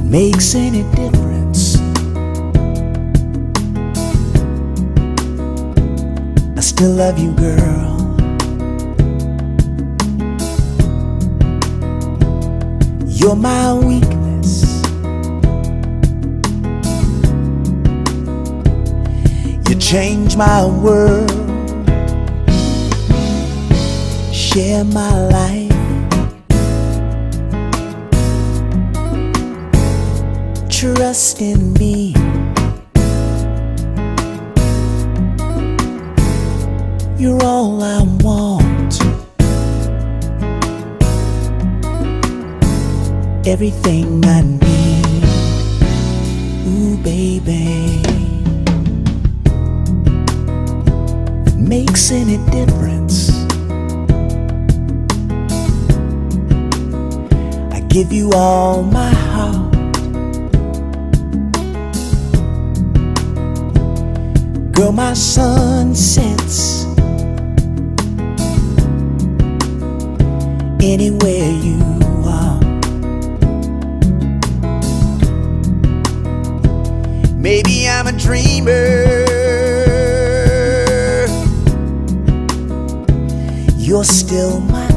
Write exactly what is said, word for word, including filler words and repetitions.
makes any difference. I still love you, girl. You're my weakness. You change my world, share my life. Trust in me. You're all I want. Everything I need. Ooh, baby. If it makes any difference, I give you all my heart. Girl, my sun sets anywhere you are. Maybe I'm a dreamer, you're still mine.